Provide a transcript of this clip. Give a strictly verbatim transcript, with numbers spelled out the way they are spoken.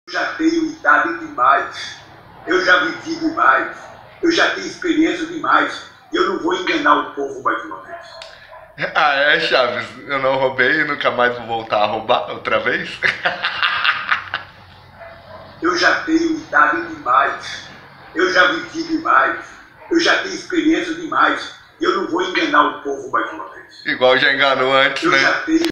Eu já tenho idade demais, eu já vivi demais, eu já tenho experiência demais, e eu não vou enganar o povo mais uma vez. Ah, é, Chaves? Eu não roubei e nunca mais vou voltar a roubar outra vez? Eu já tenho idade demais, eu já vivi demais, eu já tenho experiência demais, e eu não vou enganar o povo mais uma vez. Igual já enganou antes, Eu né? já tenho